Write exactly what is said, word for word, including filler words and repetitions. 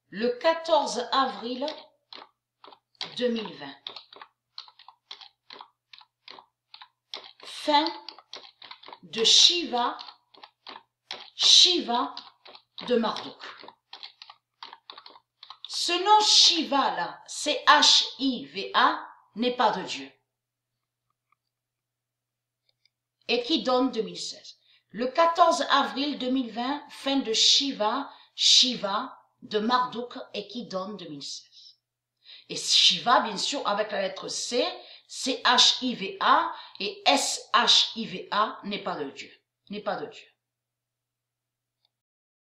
le quatorze avril deux mille vingt. Fin de Shiva, Shiva de Marduk. Ce nom Shiva là, C H I V A, n'est pas de Dieu. Et qui donne deux mille seize. Le quatorze avril deux mille vingt, fin de Shiva, Shiva de Marduk et qui donne deux mille seize. Et Shiva, bien sûr, avec la lettre C, C H I V A et S H I V A n'est pas de Dieu. N'est pas de Dieu.